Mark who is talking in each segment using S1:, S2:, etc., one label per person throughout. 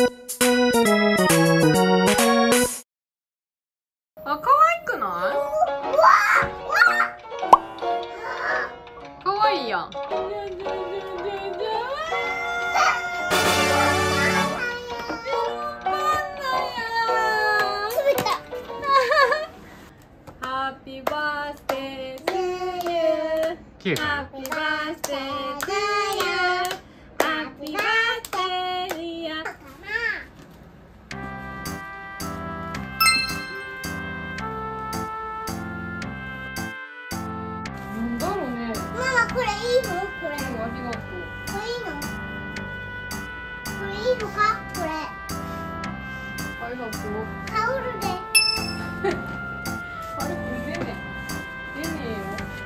S1: あ、可愛くない？可愛いやん。ハッピーバースデートゥーユー。ハッピーバースデートゥーユー。ハッピーバースデーディア。なんだろうね。
S2: ママこれいいの？これ。
S1: ありがとう。
S2: これいいの？これいいのか？これ。
S1: ありがとう。
S2: タオルで。
S1: あれこれ出ねえ。出ねえよ。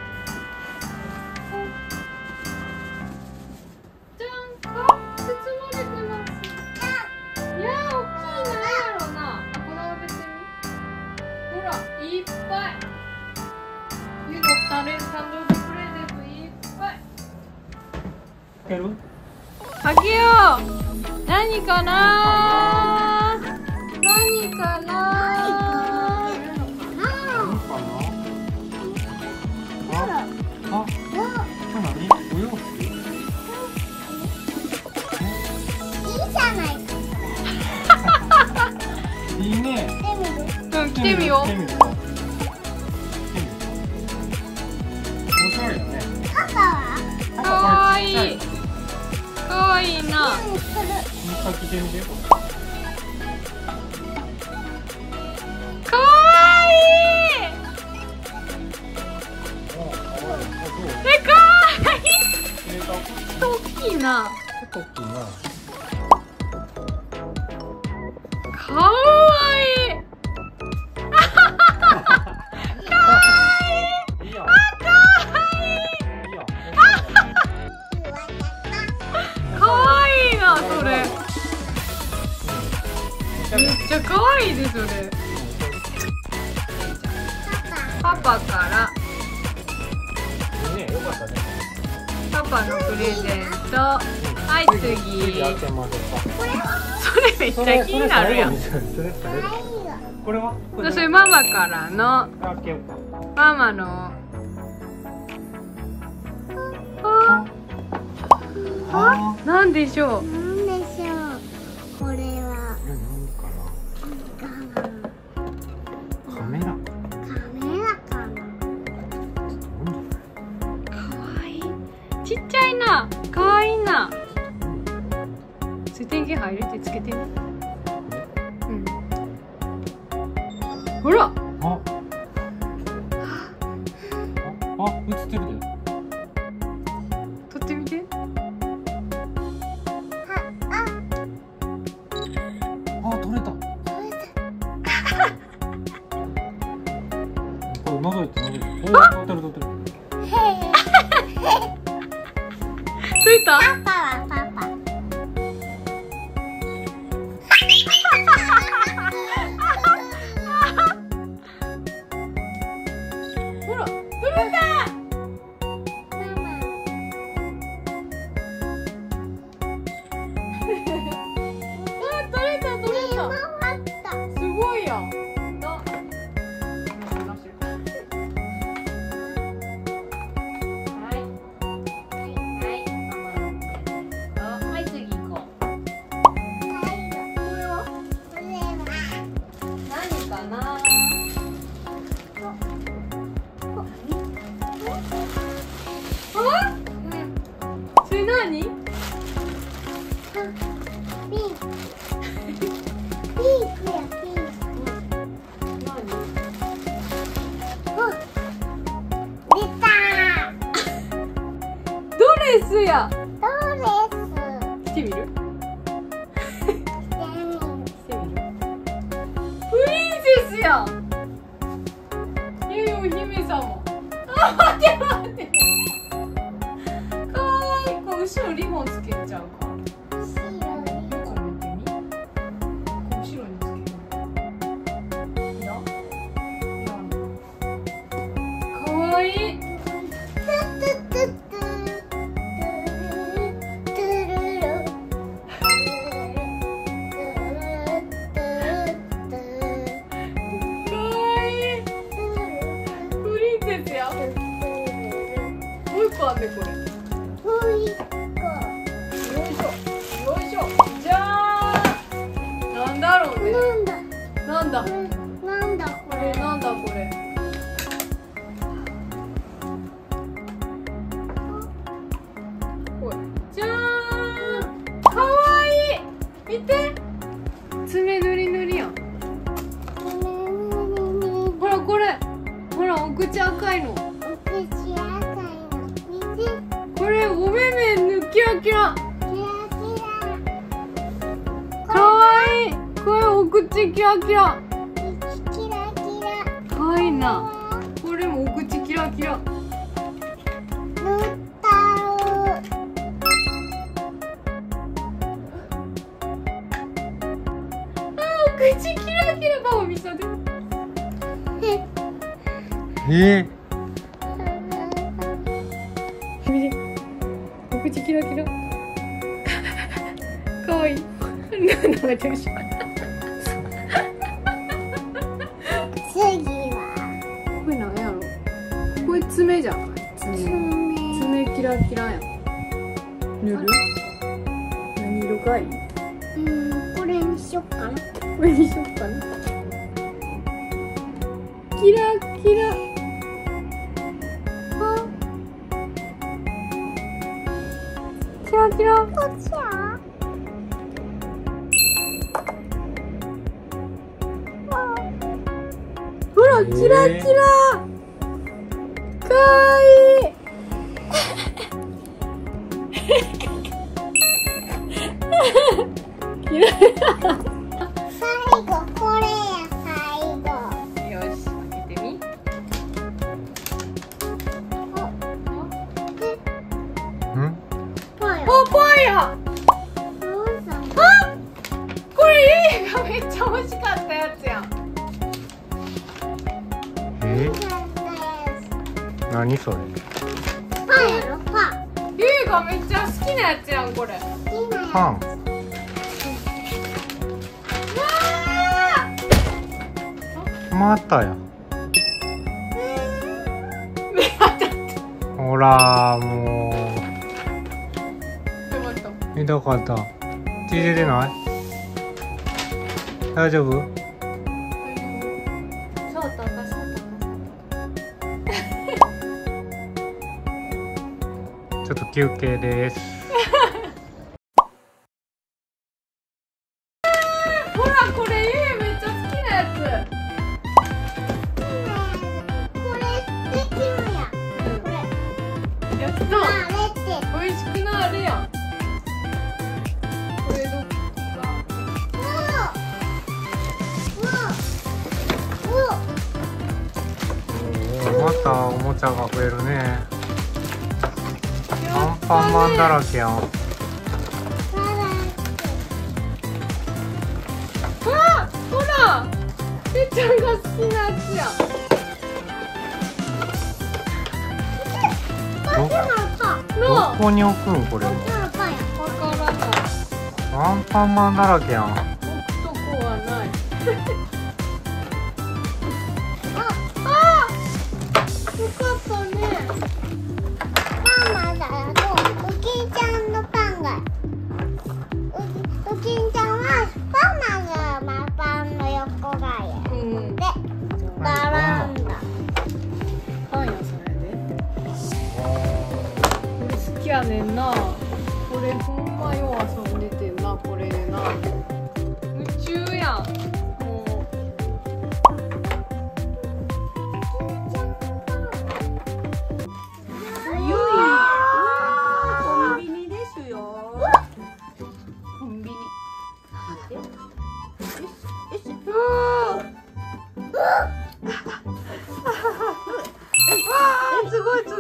S1: じゃん、包まれてます。いやー、大きいな。やろうな。あ、これ開けてみ。ほら、いっぱい。ゆの誕生日プレゼントいっぱい。
S3: 開ける？
S1: 開けよう。何かな。何かな。
S3: あ、何？お洋服？
S2: いいじゃないか。
S3: いいね。
S1: うん、来てみよう。
S3: 面白いよね。
S2: パパは？
S1: かわいい。かわいいな。
S3: もう一回着てみて。
S1: かわいい。え、かわいい。大きいな。
S3: 結構大きいな。
S1: かわいい。
S3: いいよ。いいよ。
S1: かわいいな、それ。めっちゃかわいいです、それ。パパから。
S3: いいね、よかったね。
S1: パパのプレゼント。はい、次。
S3: 開けましょうか。
S1: それめっちゃ気になるやん。
S3: これは？
S1: それママからの。
S3: 開けようか。
S1: ママの。なんでしょう。
S2: なんでしょう。これは。
S3: カメラ。
S2: カメラかな。
S1: かわいい。ちっちゃいな。かわいいな。電源入れてつけてみ。うん。ほら。
S3: 映ってるで。
S1: 撮ってみて。
S3: 撮れた。これ覗いて。撮ってる。
S1: 撮れた？
S2: パパはパパ。
S1: ほら、撮れた。すごいやん。はい、次行こう。これは何かな。あ？それ何？
S2: ピンクやピンク。出た。
S1: ドレスや。
S2: ドレス。
S1: 着てみる？
S2: 着てみる。
S1: プリンセスや。お姫様。あ、待って。かわいい。これ後ろリボンつけちゃうか。
S2: 白い。
S1: 横見てみ。後ろにつける。かわいい。 んでこれ。
S2: もう一個。
S1: よいしょよいしょ。じゃーん。なんだろうね。なんだ。
S2: なんだこれ。
S1: なんだこれ。これ。じゃーん。かわいい。見て。爪塗り塗りやん。ほらこれ。ほらお口赤いの。
S2: お口赤いの。見て。
S1: これお目目ぬキラキラ。
S2: キラキラ。
S1: かわいい。これお口キラキラ。
S2: キラキラ。
S1: かわいいな。これもお口キラキラ。
S2: 塗ったろ。
S1: お口キラキラ。パパ見せて。見て。お口キラキラ。かわいい。なんかちょっと。
S2: 次は。
S1: これなんやろ。これ爪じゃん。爪キラキラやん。塗る。何色がいい。
S2: これにしよっかな。
S1: これにしよっかな。キラキラ。あ。キラキラ。
S2: こっちは。
S1: ほら、キラキラ。かわいい。キラ。
S2: 最後これや最後。
S1: よし、開けてみ。
S2: パンや。
S1: あ、パンや。
S2: そうさ。
S1: あ、これゆいがめっちゃ美味しかったやつやん。
S3: 何それ。
S2: パンやろパン。
S1: ゆいがめっちゃ好きなやつやんこれ。わ
S2: 好きなやつ。
S3: パン。またや。ほらも
S1: よかった。
S3: う痛かった。血出てない？大丈夫？
S1: そうたかそうたか。
S3: ちょっと休憩です。
S1: ほらこれゆいめっちゃ好きなやつ。
S2: これできるや。これ。
S1: やった。
S2: あれって。
S1: 美味しくなるやん。これどこか。
S3: またおもちゃが増えるね。アンパンマンだらけやん。
S1: あ、ほら。てっちゃんが好きなやつや。
S3: どこに置くんこれ。
S1: わからない。
S3: アンパンマンだらけやん。
S1: 置くとこはない。よかったね。
S2: パンだと、ウキンちゃんのパンが。ウキンちゃんは、パンがパンの横がや。で、並んだ。
S1: パン屋さんやで。これ好きやねんな。これほんまよう遊んでてんな、これでな。夢中やん。もう。
S4: コンビニですよ。
S1: コンビニ。すごいすごい。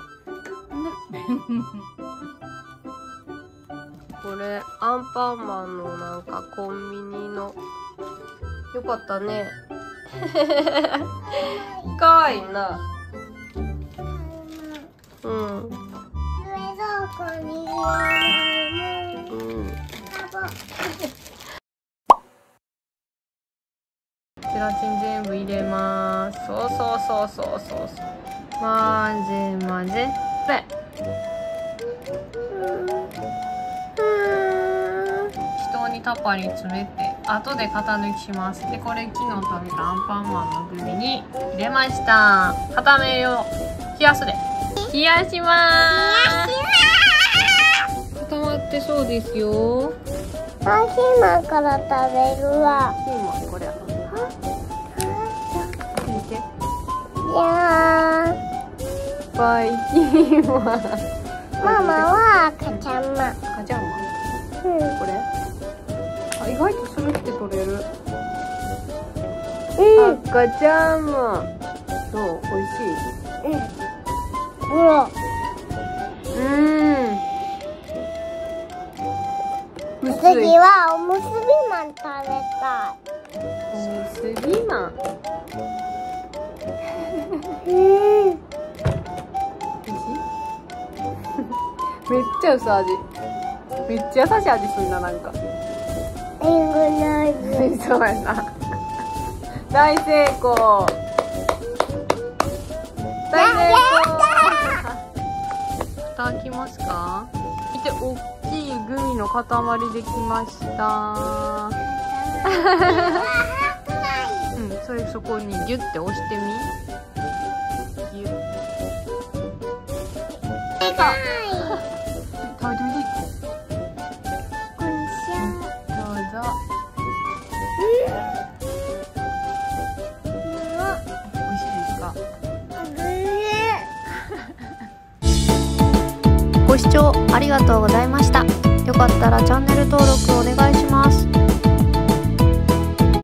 S4: これアンパンマンのなんかコンビニの。よかったね。かわいいな。うん。
S2: 冷蔵庫に入れる。
S4: うん。ゼラチン全部入れます。そうそうそうそうそうそう。混ぜ混ぜ。で、
S1: タッパーに詰めて後で型抜きします。でこれ昨日食べたアンパンマンのグミに入れました。固めを冷やすで冷やしまーす。固まってそうですよ。
S2: ピーマンから食べるわ。
S1: ピーマンこれ見て。
S2: いや
S1: いっぱいピーマン。
S2: ママは赤ちゃんまん。
S1: 赤ちゃんまん。
S2: うん、
S1: これ意外とスルって取れる。赤ちゃんマン。どう？美味しい？
S2: ほら。次はおむすびマン食べたい。
S1: おむすびマン。
S2: 美味しい？
S1: めっちゃ薄味。めっちゃ優しい味すんな、なんか。そうやな。大成功。大成功。蓋開きますか？見て、大きいグミの塊できました。うん、そこにギュッて押してみ。ギュッ。食べてみて。どうぞ。美味しいですか？
S4: ご視聴ありがとうございました。よかったらチャンネル登録お願いします。